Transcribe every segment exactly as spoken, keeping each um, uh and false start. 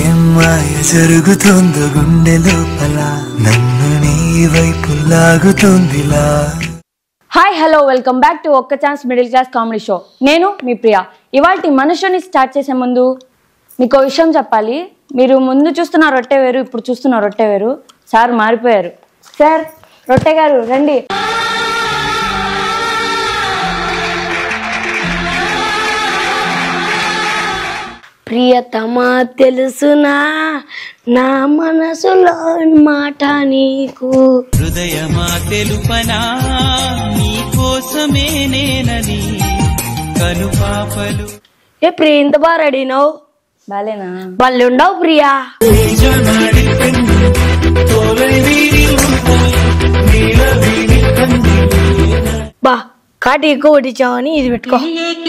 ఏం మాయ జరుగుతుందో గుండె లోపల నన్ను నీ వైపు లాగుతుందిలా. Hi hello welcome back to ఒక్క chance middle class comedy show. నేను మీ ప్రియా. ఇవాళ మన షోని స్టార్ట్ చేసే ముందు మీకు విషయం చెప్పాలి. మీరు ముందు చూస్తున్న రొట్టె వేరు, ఇప్పుడు చూస్తున్న రొట్టె వేరు. సార్ మారిపోయారు. సార్ రొట్టె గారు రండి. ప్రియతమా తెలుసునా నా మనసులో మాట నీకు, హృదయమా తెలుపనా నీ కోసమే నేనని కనుపాపలు. ఏ ప్రియ ఇంత బాగా రెడీనావు? బాలేనా? వాళ్ళు ఉండవు ప్రియా. బా కాటి ఎక్కువ కొట్టించావని ఇది పెట్టుకో.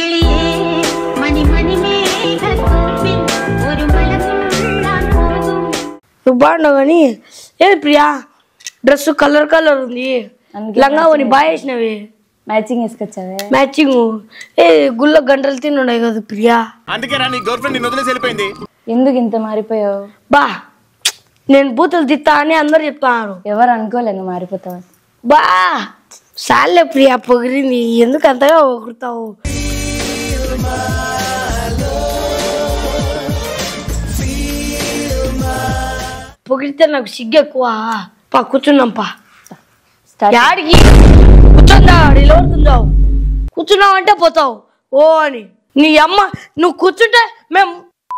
నువ్వు బాగున్నావు కానీ ఏది ప్రియా డ్రెస్ కలర్ కలర్ ఉంది, లంగా కొని బాగా వేసినవి. మ్యాచింగ్ వేసుకొచ్చావే? మ్యాచింగ్ ఏ గుళ్ళ గంటలు తిన్నాయి కదా ప్రియా. ఎందుకు ఇంత మారిపోయావు? బా నేను బూతులు తిత్తా అని అందరు చెప్తారు. ఎవరు అనుకోలేదు మారిపోతావు. బా సాలే ప్రియా పొగిరింది, ఎందుకు అంతగా పొగురుతావు? పొగిడితే నాకు సిగ్గు ఎక్కువ. పా కూర్చున్నాం పా. యాడికి కూర్చుందా? నిలబడుతుందావు. కూర్చున్నావు అంటే పోతావు ఓ అని. నీ అమ్మ నువ్వు కూర్చుంటే మేము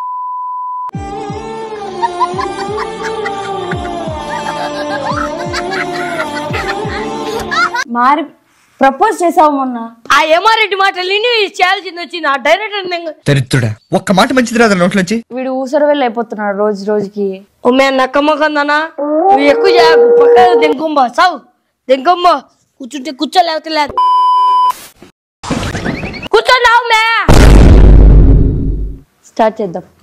మారి ప్రపోజ్ చేసావు మొన్న. ఆ ఏమారెడ్డి మాటలు చేయాల్సింది వచ్చింది. ఆ డైరెక్టర్ దరిద్రుడా ఒక్క మాట మంచిది రాదు నోట్లోంచి. వీడు ఊసరు వెళ్ళి అయిపోతున్నాడు రోజు రోజుకి. ఓ మే నక్కమ్మకందనా నువ్వు ఎక్కువ చేయకు. పక్క దెంకొమ్మ సావు దెంకొమ్మ. కూర్చుంటే కూర్చో లేకపోతే లేదు. కూర్చోన్నావు మే. స్టార్ట్ చేద్దాం.